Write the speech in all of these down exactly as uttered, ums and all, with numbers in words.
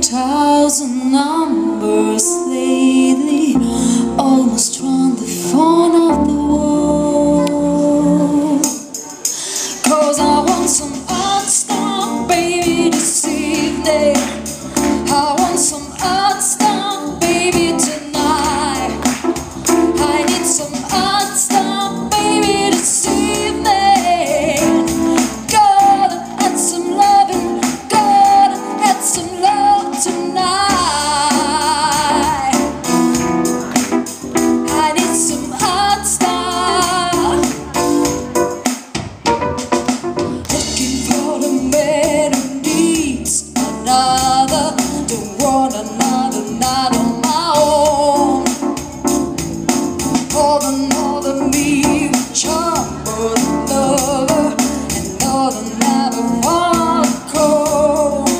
thousand numbers lately, almost round the phone of the wall. Cause I want some odd stuff, baby, this evening. I want some odd stuff, baby, tonight. I need some odd stuff, baby, this evening. Gotta add some loving, gotta add some love tonight. I need some odd stuff. Looking for the man who needs another. Don't want another, not on my own. For the northern me, charm for the lover, and northern never want cold.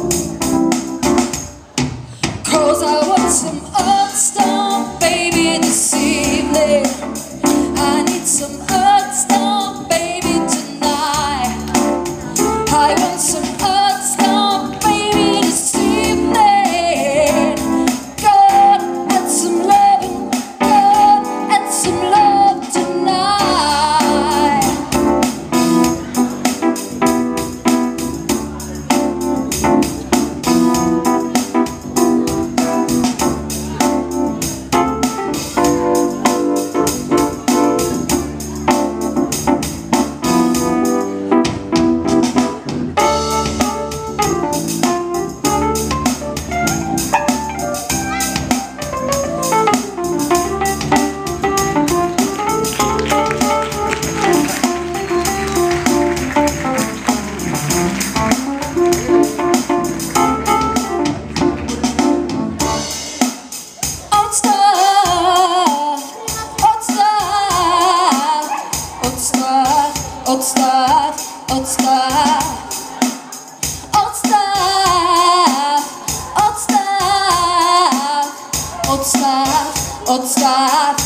Cause I want some odd stuff, baby, this evening. I need some odd stuff, baby, tonight. I want some odd stuff, baby, this evening. God, add some loving, God, add some love tonight. Odd stuff, odd stuff, odd stuff, odd stuff, odd stuff, odd stuff, odd stuff, odd stuff, odd stuff.